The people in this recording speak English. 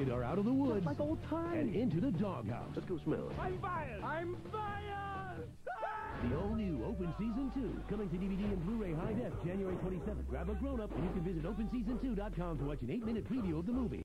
kid are out of the woods. Just like old times. And into the doghouse. Let's go smell it. I'm fired! I'm fired! The all-new Open Season 2, coming to DVD and Blu-ray high def January 27th. Grab a grown-up and you can visit OpenSeason2.com to watch an 8-minute preview of the movie.